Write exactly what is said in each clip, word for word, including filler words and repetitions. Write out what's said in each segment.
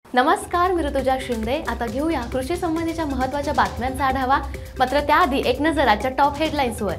नमस्कार, मी ऋतुजा शिंदे। आता घेऊया कृषी संबंधीच्या महत्त्वाच्या बातम्यांचा आढावा। मात्र त्याआधी एक नजर आजच्या टॉप हेडलाईन्सवर।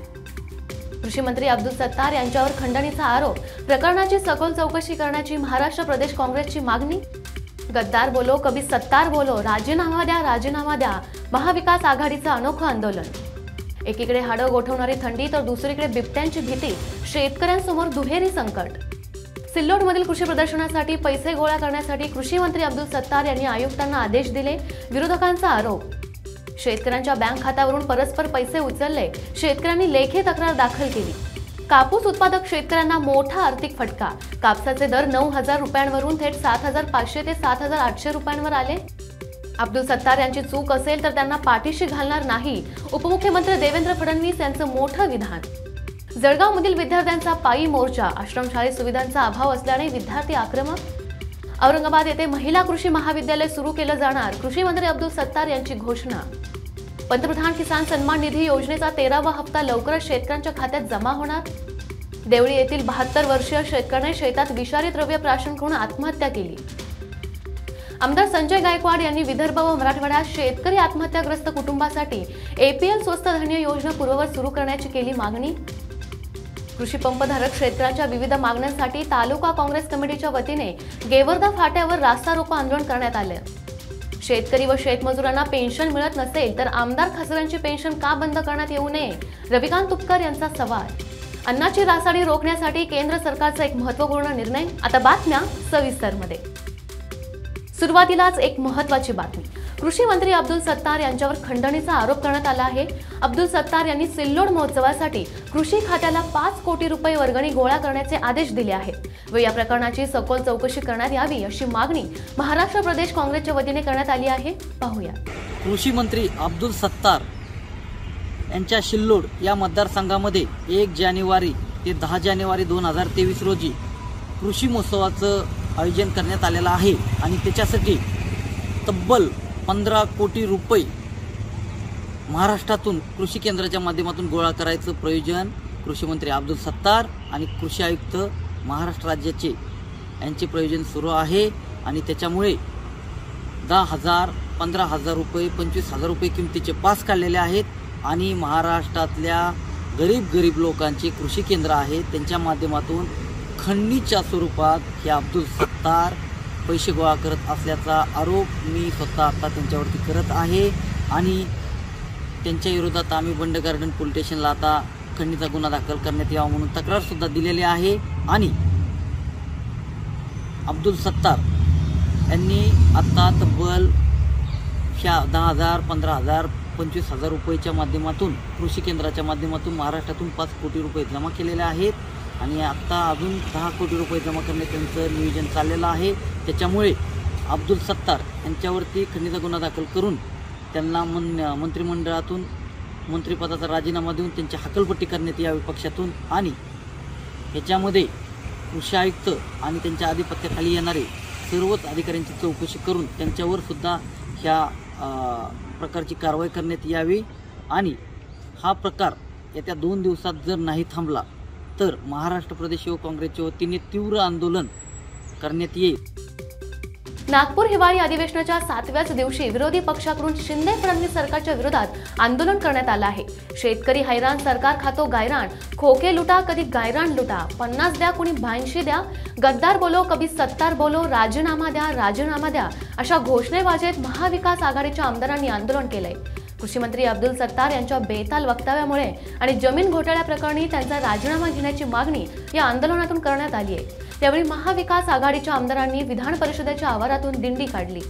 कृषी मंत्री अब्दुल सत्तार यांच्यावर खंडणीचा आरोप, प्रकरणाची सखोल चौकशी करण्याची महाराष्ट्र प्रदेश काँग्रेसची मागणी। गद्दार बोलो कभी सत्तार बोलो, राजीनामा द्या राजीनामा द्या, महाविकास आघाडीचं अनोखं आंदोलन। एकीकडे हाडं गोठवणारी थंडी तर दुसरीकडे बिबट्यांची भीती, शेतकऱ्यांसमोर दुहेरी संकट। सिल्लोडमधील कृषी प्रदर्शनासाठी पैसे गोळा करण्यासाठी कृषी मंत्री अब्दुल सत्तार यांनी आयुक्तांना आदेश दिले, विरोधकांचा आरोप। शेतकऱ्यांच्या बँक खात्यावरून परस्पर पैसे उचलले, शेतकऱ्यांनी लेखी तक्रार दाखल केली। कापूस उत्पादक शेतकऱ्यांना मोठा आर्थिक फटका, कापसाचे दर नऊ हजार रुपयांवरून थेट सात हजार पाचशे ते सात हजार आठशे रुपयांवर आले। अब्दुल सत्तार यांची चूक असेल तर त्यांना पाठीशी घालणार नाही, उपमुख्यमंत्री देवेंद्र फडणवीस यांचं मोठं विधान। जळगावमधील विद्यार्थ्यांचा पायी मोर्चा, आश्रमशाळेत सुविधांचा अभाव असल्याने विद्यार्थी आक्रमक। औरंगाबाद येथे महिला कृषी महाविद्यालय सुरू केलं जाणार, कृषी मंत्री अब्दुल सत्तार यांची घोषणा। पंतप्रधान किसान सन्मान निधी योजनेचा तेरावा हप्ता लवकरच शेतकऱ्यांच्या खात्यात जमा होणार। देवळी येथील बहात्तर वर्षीय शेतकऱ्याने शेतात विषारी द्रव्य प्राशन करून आत्महत्या केली। आमदार संजय गायकवाड यांनी विदर्भ व मराठवाड्यात शेतकरी आत्महत्याग्रस्त कुटुंबासाठी एपीएल स्वस्त धान्य योजना पूर्ववत सुरू करण्याची केली मागणी। कृषी पंपधारक शेतकऱ्यांच्या विविध मागण्यांसाठी तालुका काँग्रेस कमिटीच्या वतीने गेवरदा फाट्यावर रास्ता रोको आंदोलन करण्यात आले। शेतकरी व शेतमजुरांना पेन्शन मिळत नसेल तर आमदार खासदारांची पेन्शन का बंद करण्यात येऊ नये, रविकांत तुपकर यांचा सवाल। अन्नाची रासाडी रोखण्यासाठी केंद्र सरकारचा एक महत्त्वपूर्ण निर्णय। आता बातम्या सविस्तरमध्ये। सुरुवातीलाच एक महत्त्वाची बातमी, कृषी मंत्री अब्दुल सत्तार यांच्यावर खंडणीचा आरोप करण्यात आला आहे। अब्दुल सत्तार यांनी सिल्लोड महोत्सवासाठी कृषी खात्याला पाच कोटी रुपये वर्गणी गोळा करण्याचे आदेश दिले आहेत व या प्रकरणाची सखोल चौकशी करण्यात यावी अशी मागणी महाराष्ट्र प्रदेश काँग्रेसच्या वतीने करण्यात आली आहे। पाहूया। कृषी मंत्री अब्दुल सत्तार यांच्या सिल्लोड या मतदारसंघामध्ये एक जानेवारी ते दहा जानेवारी दोन हजार तेवीस रोजी कृषी महोत्सवाचं आयोजन करण्यात आलेलं आहे आणि त्याच्यासाठी तब्बल पंधरा कोटी रुपये महाराष्ट्रातून कृषी केंद्राच्या माध्यमातून गोळा करायचं प्रयोजन कृषी मंत्री अब्दुल सत्तार आणि कृषी आयुक्त महाराष्ट्र राज्याचे यांचे प्रयोजन सुरू आहे आणि त्याच्यामुळे दहा हजार पंधरा हजार रुपये पंचवीस हजार रुपये किमतीचे पास काढलेले आहेत आणि महाराष्ट्रातल्या गरीब गरीब लोकांचे कृषी केंद्र आहेत त्यांच्या माध्यमातून खंडणीच्या स्वरूपात हे अब्दुल सत्तार पैसे गोळा करत असल्याचा आरोप मी स्वतः आता त्यांच्यावरती करत आहे आणि त्यांच्या विरोधात आम्ही बंड गार्डन पोलीस स्टेशनला आता खंडणीचा गुन्हा दाखल करण्यात यावा म्हणून तक्रार सुद्धा दिलेली आहे आणि अब्दुल सत्तार यांनी आता तब्बल ह्या दहा हजार पंधरा हजार पंचवीस हजार रुपयेच्या माध्यमातून कृषी केंद्राच्या माध्यमातून महाराष्ट्रातून पाच कोटी रुपये जमा केलेले आहेत आणि आता अजून दहा कोटी रुपये जमा करणे त्यांचं नियोजन चाललेलं आहे। त्याच्यामुळे अब्दुल सत्तार यांच्यावरती खंडणीचा गुन्हा दाखल करून त्यांना मन मंत्रिमंडळातून मंत्रिपदाचा राजीनामा देऊन त्यांची हकलपट्टी करण्यात यावी पक्षातून आणि ह्याच्यामध्ये कृषी आयुक्त आणि त्यांच्या आधिपत्याखाली येणारे सर्वच अधिकाऱ्यांची चौकशी करून त्यांच्यावर सुद्धा ह्या प्रकारची कारवाई करण्यात यावी आणि हा प्रकार येत्या दोन दिवसात जर नाही थांबला तर महाराष्ट्र प्रदेश युवक काँग्रेसच्या वतीने तीव्र आंदोलन करण्यात येईल। नागपूर हिवाळी अधिवेशनाच्या सातव्याच दिवशी विरोधी पक्षाकडून शिंदे फडणवीस सरकारच्या विरोधात आंदोलन करण्यात आलं आहे। शेतकरी हैराण, सरकार खातो गायरान, खोके लुटा कधी गायरान लुटा, पन्नास द्या कुणी ब्याऐंशी द्या, गद्दार बोलो कभी सत्तार बोलो, राजीनामा द्या राजीनामा द्या अशा घोषणेबाजीत महाविकास आघाडीच्या आमदारांनी आंदोलन केलंय। कृषी मंत्री अब्दुल सत्तार यांच्या बेताल वक्तव्यामुळे आणि जमीन घोटाळ्या प्रकरणी त्यांचा राजीनामा घेण्याची मागणी या आंदोलनातून करण्यात आली आहे। त्यावेळी महाविकास आघाडीच्या आमदारांनी विधान परिषदेच्या आवारातून दिंडी काढली।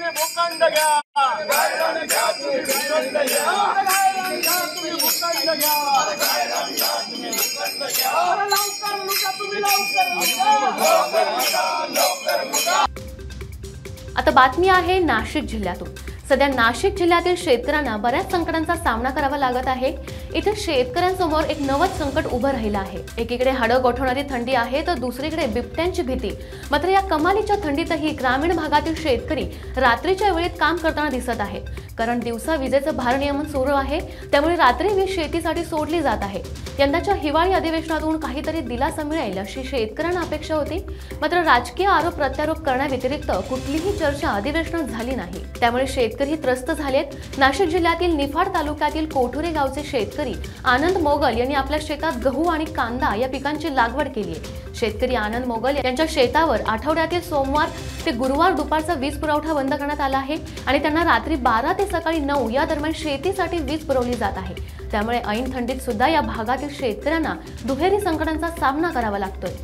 आता बातमी आहे नाशिक जिल्ह्यातून। सध्या नाशिक जिल्ह्यातील शेतकऱ्यांना बऱ्याच संकटांचा सामना करावा लागत आहे। इथे शेतकऱ्यांसमोर एक नवच संकट उभं राहिलं आहे। एकीकडे हाडं गोठवणारी थंडी आहे तर दुसरीकडे बिबट्यांची भीती। मात्र या कमालीच्या थंडीतही ग्रामीण भागातील शेतकरी रात्रीच्या वेळेत काम करताना दिसत आहेत, कारण दिवसा विजेचं भारनियमन सुरू आहे, त्यामुळे रात्री वीज शेतीसाठी सोडली जात आहे। यंदाच्या हिवाळी अधिवेशनातून काहीतरी दिलासा मिळेल अशी शेतकऱ्यांना अपेक्षा होती, मात्र राजकीय आरोप प्रत्यारोप करण्याव्यतिरिक्त कुठलीही चर्चा अधिवेशनात झाली नाही, त्यामुळे शेतकरी त्रस्त झालेत। नाशिक जिल्ह्यातील निफाड तालुक्यातील कोठुरे गावचे शेतकरी आनंद मोगल यांनी आपल्या शेतात गहू आणि कांदा या पिकांची लागवड केली आहे। शेतकरी आनंद मोगल यांच्या शेतावर आठवड्यातील सोमवार ते गुरुवार दुपारचा वीज पुरवठा बंद करण्यात आला आहे आणि त्यांना रात्री बारा ते सकाळी नऊ या दरम्यान शेतीसाठी वीज पुरवली जात आहे। त्यामुळे ऐन थंडीत सुद्धा या भागातील शेतकऱ्यांना दुहेरी संकटांचा सामना करावा लागतोय।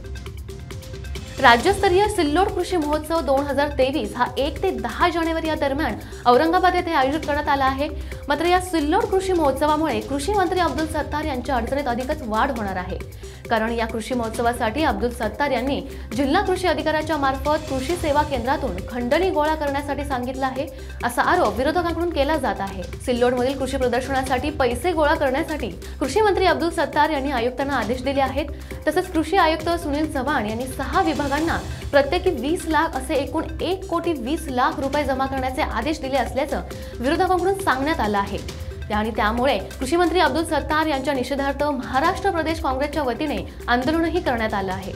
राज्यस्तरीय सिल्लोड कृषी महोत्सव दोन हजार तेवीस हा एक ते दहा जानेवारी या दरम्यान औरंगाबाद येथे आयोजित करण्यात आला आहे। मात्र या सिल्लोड कृषी महोत्सवामुळे कृषी मंत्री अब्दुल सत्तार यांच्या अडचणीत अधिकच वाढ होणार आहे, कारण या कृषी महोत्सवासाठी अब्दुल सत्तार यांनी जिल्हा कृषी अधिकाऱ्याच्या मार्फत कृषी सेवा केंद्रातून खंडणी गोळा करण्यासाठी सांगितलं आहे, असा आरोप विरोधकांकडून केला जात आहे। सिल्लोडमधील कृषी प्रदर्शनासाठी पैसे गोळा करण्यासाठी कृषी मंत्री अब्दुल सत्तार यांनी आयुक्तांना आदेश दिले आहेत। तसेच कृषी आयुक्त सुनील चव्हाण यांनी सहा विभागांना प्रत्येकी वीस लाख असे एकूण एक कोटी वीस लाख रुपये जमा करण्याचे आदेश दिले असल्याचं विरोधकांकडून सांगण्यात आलं आहे आणि त्यामुळे कृषी मंत्री अब्दुल सत्तार यांच्या निषेधार्थ महाराष्ट्र प्रदेश काँग्रेसच्या वतीने आंदोलनही करण्यात आलं आहे।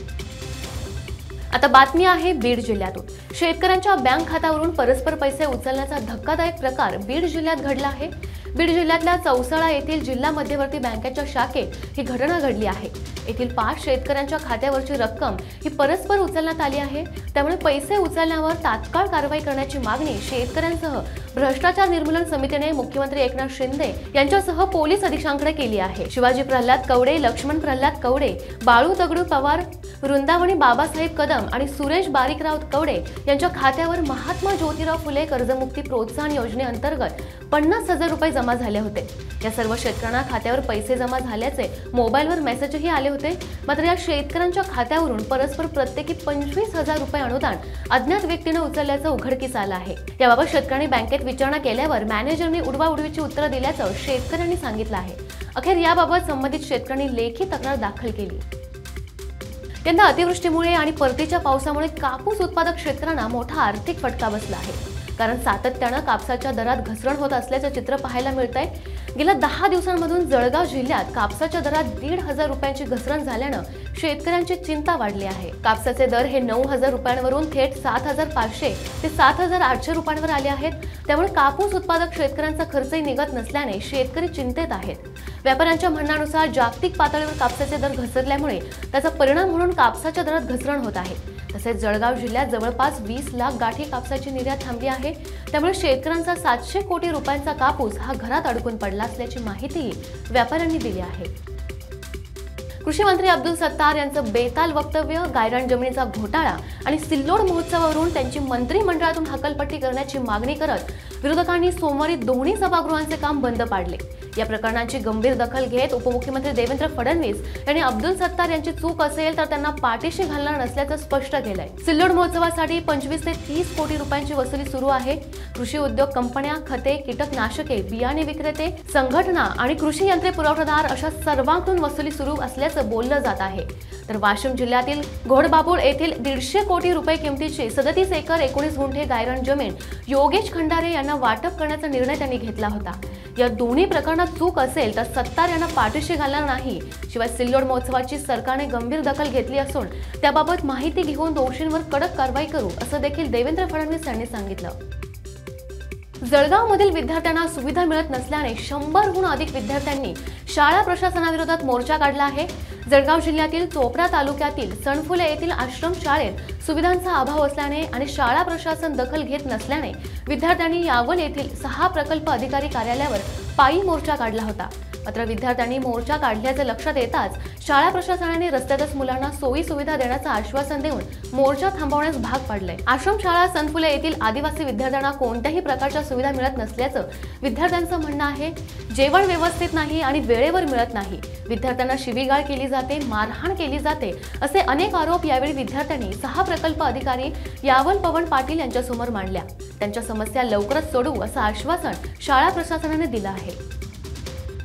आता बातमी आहे बीड जिल्ह्यातून। शेतकऱ्यांच्या बँक खात्यावरून परस्पर पैसे उचलण्याचा धक्कादायक प्रकार बीड जिल्ह्यात घडला आहे। बीड जिल्ह्यातल्या चौसाळा येथील जिल्हा मध्यवर्ती बँकेच्या शाखेत ही घटना घडली आहे। येथील पाच शेतकऱ्यांच्या खात्यावरची रक्कम ही परस्पर उचलण्यात आली आहे, त्यामुळे पैसे उचलण्यावर तात्काळ कारवाई करण्याची मागणी शेतकऱ्यांसह भ्रष्टाचार निर्मूलन समितीने मुख्यमंत्री एकनाथ शिंदे यांच्यासह पोलीस अधीक्षकांकडे केली आहे। शिवाजी प्रल्हाद कवडे, लक्ष्मण प्रल्हाद कवडे, बाळू दगडू पवार, वृंदावनी बाबासाहेब कदम आणि सुरेश बारीकराव कवडे यांच्या खात्यावर महात्मा ज्योतिराव फुले कर्जमुक्ती प्रोत्साहन योजनेअंतर्गत पन्नास हजार रुपये जमा झाले होते। या सर्व शेतकऱ्यांना खात्यावर पैसे जमा झाल्याचे मोबाईलवर मेसेजही आले होते। मात्र या शेतकऱ्यांच्या खात्यावरून परस्पर प्रत्येकी पंचवीस हजार रुपये अनुदान अज्ञात व्यक्तीने उचलल्याचं उघडकीस आलं आहे। याबाबत शेतकऱ्यांनी बँकेत विचारणा केल्यावर मॅनेजरने उडवाउडवीची उत्तरं दिल्याचं शेतकऱ्यांनी सांगितलं आहे। अखेर याबाबत संबंधित शेतकऱ्यांनी लेखी तक्रार दाखल केली। यंदा अतिवृष्टीमुळे आणि परतीच्या पावसामुळे कापूस उत्पादक शेतकऱ्यांना मोठा आर्थिक फटका बसला आहे, कारण सातत्यानं कापसाच्या दरात घसरण होत असल्याचं चित्र पाहायला मिळतंय। गेल्या दहा दिवसांमधून जळगाव जिल्ह्यात कापसाच्या दरात दीड हजार रुपयांची घसरण झाल्यानं शेतकऱ्यांची चिंता वाढली आहे। कापसाचे दर हे नऊ हजार रुपयांवरून थेट सात हजार पाचशे ते सात हजार आठशे रुपयांवर आले आहेत, त्यामुळे कापूस उत्पादक शेतकऱ्यांचा खर्चही निघत नसल्याने शेतकरी चिंतेत आहेत। व्यापाऱ्यांच्या म्हणण्यानुसार जागतिक पातळीवर कापसाचे दर घसरल्यामुळे त्याचा परिणाम म्हणून कापसाच्या दरात घसरण होत आहे। तसेच जळगाव जिल्ह्यात जवळपास वीस लाख गाठी कापसाची निर्यात थांबली आहे, त्यामुळे शेतकऱ्यांचा सातशे कोटी रुपयांचा कापूस हा घरात अडकून पडला असल्याची माहिती व्यापाऱ्यांनी दिली आहे। कृषी मंत्री अब्दुल सत्तार यांचं बेताल वक्तव्य, गायरान जमिनीचा घोटाळा आणि सिल्लोड महोत्सवावरून त्यांची मंत्रिमंडळातून हकलपट्टी करण्याची मागणी करत विरोधकांनी सोमवारी दोन्ही सभागृहांचे काम बंद पाडले। या प्रकरणाची गंभीर दखल घेत उपमुख्यमंत्री देवेंद्र फडणवीस यांनी अब्दुल सत्तार यांची चूक असेल तर त्यांना पाठीशी घालणार नसल्याचं स्पष्ट केलंय। सिल्लोड महोत्सवासाठी पंचवीस ते तीस कोटी रुपयांची वसुली सुरू आहे। कृषी उद्योग कंपन्या, खते, कीटकनाशके, बियाणे विक्रेते, संघटना आणि कृषी यंत्रे पुरवठादार अशा सर्वांकडून वसुली सुरू असल्याचं बोललं जात आहे। तर वाशिम जिल्ह्यातील घोडबाबूळ येथील दीडशे कोटी रुपये किमतीची सदतीस एकर एकोणीस गुंठे गायरान जमीन योगेश खंडारे यांना वाटप करण्याचा निर्णय त्यांनी घेतला होता। या दोन्ही प्रकरणात चूक असेल तर सत्तार यांना पाठीशी घालणार नाही। शिवाय सिल्लोड महोत्सवाची सरकारने गंभीर दखल घेतली असून त्याबाबत माहिती घेऊन दोषींवर कडक कारवाई करू असं देखील देवेंद्र फडणवीस यांनी सांगितलं। जळगावमधील विद्यार्थ्यांना सुविधा मिळत नसल्याने शंभरहून अधिक विद्यार्थ्यांनी शाळा प्रशासनाविरोधात मोर्चा काढला आहे। जळगाव जिल्ह्यातील चोपडा तालुक्यातील सणफुले येथील आश्रम शाळेत सुविधांचा अभाव असल्याने आणि शाळा प्रशासन दखल घेत नसल्याने विद्यार्थ्यांनी यावल येथील सहा प्रकल्प अधिकारी कार्यालयावर पायी मोर्चा काढला होता। मात्र विद्यार्थ्यांनी मोर्चा काढल्याचे लक्षात येताच शाळा प्रशासनाने रस्त्यातच मुलांना सोयी सुविधा देण्याचं आश्वासन देऊन मोर्चा थांबवण्यास भाग पाडले। आश्रम शाळा सणफुले येथील आदिवासी विद्यार्थ्यांना कोणत्याही प्रकारच्या सुविधा मिळत नसल्याचं विद्यार्थ्यांचं म्हणणं आहे। जेवण व्यवस्थित नाही आणि वेळेवर मिळत नाही, विद्यार्थ्यांना शिवीगाळ केली जाते, मारहाण केली जाते असे अनेक आरोप यावेळी विद्यार्थ्यांनी सहा प्रकल्प अधिकारी यावल पवन पाटील यांच्या समोर मांडल्या। त्यांच्या समस्या लवकरच सोडवू असं आश्वासन शाळा प्रशासनाने दिलं आहे।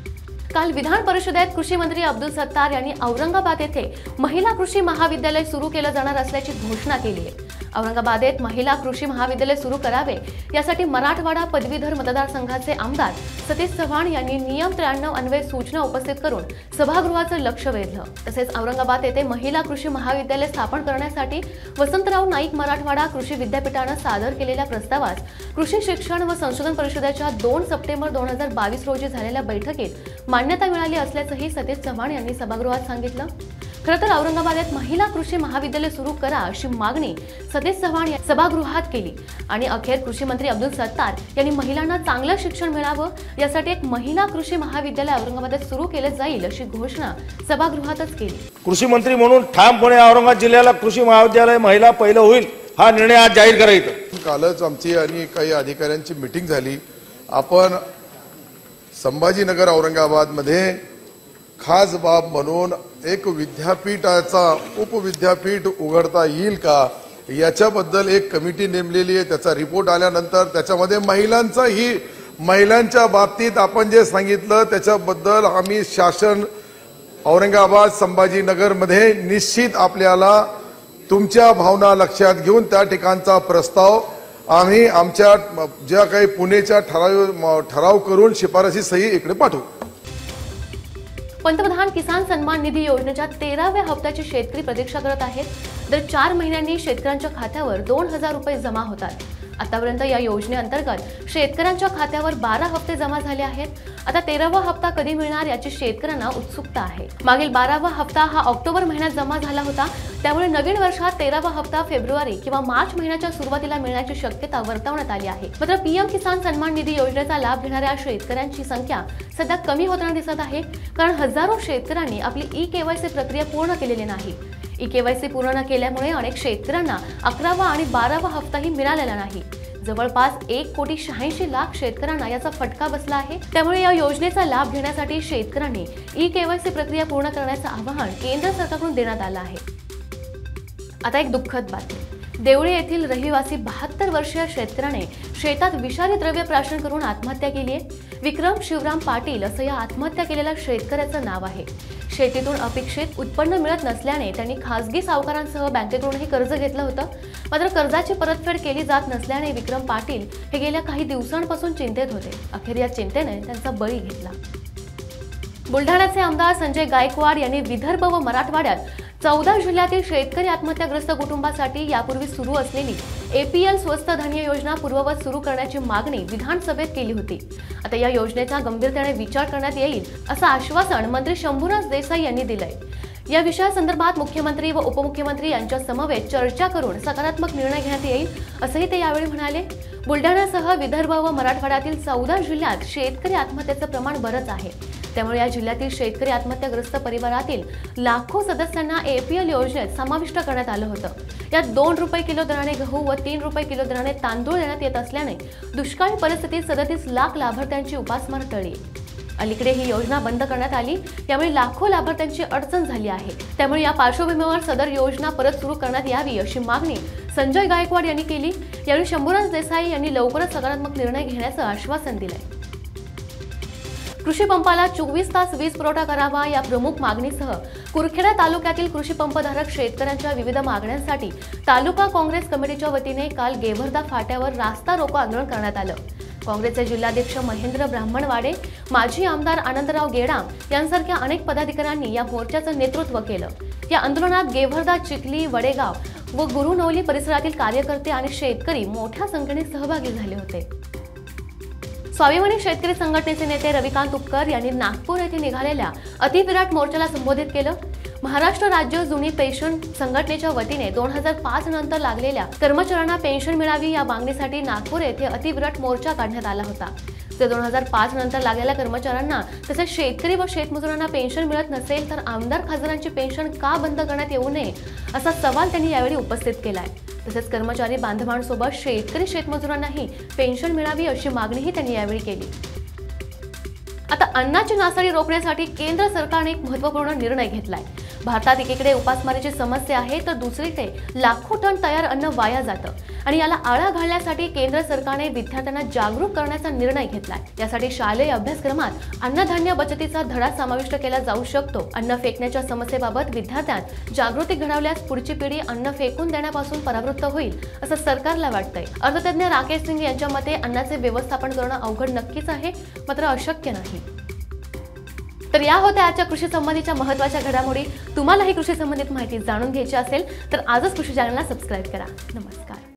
काल विधान परिषदेत कृषी मंत्री अब्दुल सत्तार यांनी औरंगाबाद येथे महिला कृषी महाविद्यालय सुरू केलं जाणार असल्याची घोषणा केली आहे। औरंगाबादेत महिला कृषी महाविद्यालय सुरू करावे यासाठी मराठवाडा पदवीधर मतदारसंघाचे आमदार सतीश चव्हाण यांनी नियम त्र्याण्णव अन्वये सूचना उपस्थित करून सभागृहाचं लक्ष वेधलं। तसेच औरंगाबाद येथे महिला कृषी महाविद्यालय स्थापन करण्यासाठी वसंतराव नाईक मराठवाडा कृषी विद्यापीठानं सादर केलेल्या प्रस्तावास कृषी शिक्षण व संशोधन परिषदेच्या दोन सप्टेंबर दोन हजार बावीस रोजी झालेल्या बैठकीत मान्यता मिळाली असल्याचंही सतीश चव्हाण यांनी सभागृहात सांगितलं। खरं तर औरंगाबादेत महिला कृषी महाविद्यालय सुरू करा अशी मागणी सतीश चव्हाण यांनी सभागृहात केली आणि अखेर कृषी मंत्री अब्दुल सत्तार यांनी महिलांना चांगलं शिक्षण मिळावं यासाठी एक महिला कृषी महाविद्यालय औरंगाबादेत सुरू केलं जाईल अशी घोषणा सभागृहातच केली। कृषी मंत्री म्हणून ठामपणे औरंगाबाद जिल्ह्याला कृषी महाविद्यालय महिला पहिलं होईल हा निर्णय आज जाहीर करायचा। कालच आमची आणि काही अधिकाऱ्यांची मीटिंग झाली। आपण संभाजीनगर औरंगाबाद मध्ये खास बाब म्हणून एक विद्यापीठाचा उपविद्यापीठ उघडता येईल का याच्याबद्दल एक कमिटी नेमलेली आहे। त्याचा रिपोर्ट आल्यानंतर त्याच्यामध्ये महिलांचाही महिलांच्या बाबतीत आपण जे सांगितलं त्याच्याबद्दल आम्ही शासन औरंगाबाद संभाजीनगर मध्ये निश्चित आपल्याला तुमच्या भावना लक्षात घेऊन त्या ठिकाणचा प्रस्ताव आम्ही आमच्या ज्या काही पुणेच्या ठराव ठराव करून शिफारसी सही इकडे पाठवू। पंतप्रधान किसान सन्मान निधी योजनेच्या तेराव्या हप्त्याची शेतकरी प्रतीक्षा करत आहेत। दर चार महिन्यांनी शेतकऱ्यांच्या खात्यावर दोन हजार रुपये जमा होतात। आतापर्यंत या योजनेअंतर्गत शेतकऱ्यांच्या खात्यावर बारा हप्ते जमा झाले आहेत। आता तेरावा हप्ता कधी मिळणार याची शेतकऱ्यांना उत्सुकता आहे। मागील बारावा हप्ता हा ऑक्टोबर महिन्यात जमा झाला होता, त्यामुळे नवीन वर्षात तेरावा हप्ता फेब्रुवारी किंवा मार्च महिन्याच्या सुरुवातीला मिळण्याची शक्यता वर्तवण्यात आली आहे। मात्र पीएम किसान सन्मान निधी योजनेचा लाभ घेणाऱ्या शेतकऱ्यांची संख्या सध्या कमी होताना दिसत आहे, कारण हजारो शेतकऱ्यांनी आपली ई केवायसी प्रक्रिया पूर्ण केलेली नाही। ई केवायसी पूर्ण न केल्यामुळे अनेक शेतकऱ्यांना अकरावा आणि बारावा हप्ताही मिळालेला नाही। जवळपास एक कोटी शहाऐंशी लाख शेतकऱ्यांना याचा फटका बसला आहे। त्यामुळे या योजनेचा लाभ घेण्यासाठी शेतकऱ्यांनी ई केवायसी प्रक्रिया पूर्ण करण्याचं आवाहन केंद्र सरकारकडून देण्यात आलं आहे। आता एक दुःखद बातमी। देवळे येथील रहिवासी बहात्तर वर्षीय शेतकऱ्याने शेतात विषारी द्रव्य प्राशन करून आत्महत्या केली आहे। विक्रम शिवराम पाटील असं या आत्महत्या केलेल्या शेतकऱ्याचं नाव आहे। शेतीतून अपेक्षित उत्पन्न मिळत नसल्याने त्यांनी खासगी सावकारांसह बँकेकडूनही कर्ज घेतलं होतं। मात्र कर्जाची परतफेड केली जात नसल्याने विक्रम पाटील हे गेल्या काही दिवसांपासून चिंतेत होते। अखेर या चिंतेने त्यांचा बळी घेतला। बुलढाण्याचे आमदार संजय गायकवाड यांनी विदर्भ व मराठवाड्यात चौदा जिल्ह्यातील शेतकरी आत्महत्याग्रस्त कुटुंबासाठी यापूर्वी सुरू असलेली एपीएल स्वस्त धान्य योजना पूर्ववत सुरू करण्याची मागणी विधानसभेत केली होती। आता या योजनेचा गंभीरतेने विचार करण्यात येईल असं आश्वासन मंत्री शंभूराज देसाई यांनी दिलंय। या विषयासंदर्भात मुख्यमंत्री व उपमुख्यमंत्री यांच्या समवेत चर्चा करून सकारात्मक निर्णय घेण्यात येईल असंही ते यावेळी म्हणाले। बुलढाण्यासह विदर्भ व मराठवाड्यातील चौदा जिल्ह्यात शेतकरी आत्महत्येचं प्रमाण बरंच आहे, त्यामुळे या जिल्ह्यातील शेतकरी आत्महत्याग्रस्त परिवारातील लाखो सदस्यांना एपीएल योजनेत समाविष्ट करण्यात आलं होतं। यात दोन रुपये किलो दराने गहू व तीन रुपये किलो दराने तांदूळ देण्यात येत असल्याने दुष्काळी परिस्थितीत सदतीस लाख लाभार्थ्यांची उपासमार टळली। अलीकडे ही योजना बंद करण्यात आली, त्यामुळे लाखो लाभार्थ्यांची अडचण झाली आहे। त्यामुळे या पार्श्वभूमीवर सदर योजना परत सुरू करण्यात यावी अशी मागणी संजय गायकवाड यांनी केली। यावेळी शंभूराज देसाई यांनी लवकरच सकारात्मक निर्णय घेण्याचं आश्वासन दिलंय। कृषी पंपाला चोवीस तास वीज पुरवठा करावा या प्रमुख मागणीसह कुरखेडा तालुक्यातील कृषी पंपधारक शेतकऱ्यांच्या विविध मागण्यांसाठी तालुका काँग्रेस कमिटीच्या वतीने काल गेवरदा फाट्यावर रास्ता रोको आंदोलन करण्यात आलं। काँग्रेसचे जिल्हाध्यक्ष महेंद्र ब्राह्मणवाडे, माजी आमदार आनंदराव गेडाम यांसारख्या अनेक पदाधिकाऱ्यांनी या मोर्चाचं नेतृत्व केलं। या आंदोलनात गेवरदा, चिखली, वडेगाव व गुरुनवली परिसरातील कार्यकर्ते आणि शेतकरी मोठ्या संख्येने सहभागी झाले होते। स्वाभिमानी शेतकरी संघटनेचे नेते रविकांत उपकर यांनी नागपूर येथे निघालेल्या अतिविराट मोर्चाला संबोधित केलं। महाराष्ट्र राज्य जुनी पेन्शन संघटनेच्या वतीने दोन हजार पाच नंतर लागलेल्या कर्मचाऱ्यांना पेन्शन मिळावी या मागणीसाठी नागपूर येथे अतिविराट मोर्चा काढण्यात आला होता। तर दोन हजार पाच नंतर लागलेल्या कर्मचाऱ्यांना तसेच शेतकरी व शेतमजुरांना पेन्शन मिळत नसेल तर आमदार खासदारांची पेन्शन का बंद करण्यात येऊ नये असा सवाल त्यांनी यावेळी उपस्थित केलाय। तसेच कर्मचारी बांधवांसोबत शेतकरी शेतमजुरांनाही पेन्शन मिळावी अशी मागणीही त्यांनी यावेळी केली। आता अन्नाची नासाडी रोखण्यासाठी केंद्र सरकारने एक महत्त्वपूर्ण निर्णय घेतलाय। भारतात एकीकडे उपासमारीची समस्या आहे तर दुसरीकडे लाखो टन तयार अन्न वाया जातं आणि याला आळा घालण्यासाठी केंद्र सरकारने विद्यार्थ्यांना जागरूक करण्याचा निर्णय घेतलाय। यासाठी शालेय अभ्यासक्रमात अन्नधान्य बचतीचा धडा समाविष्ट केला जाऊ शकतो। अन्न फेकण्याच्या समस्येबाबत विद्यार्थ्यांत जागृती घडवल्यास पुढची पिढी अन्न फेकून देण्यापासून परावृत्त होईल असं सरकारला वाटतंय। अर्थतज्ञ राकेश सिंग यांच्या मते अन्नाचे व्यवस्थापन करणं अवघड नक्कीच आहे, मात्र अशक्य नाही। तर या होत्या आजच्या कृषी संबंधीच्या महत्त्वाच्या घडामोडी। तुम्हालाही कृषी संबंधित माहिती जाणून घ्यायची असेल तर आजच कृषी चॅनलला सबस्क्राईब करा। नमस्कार।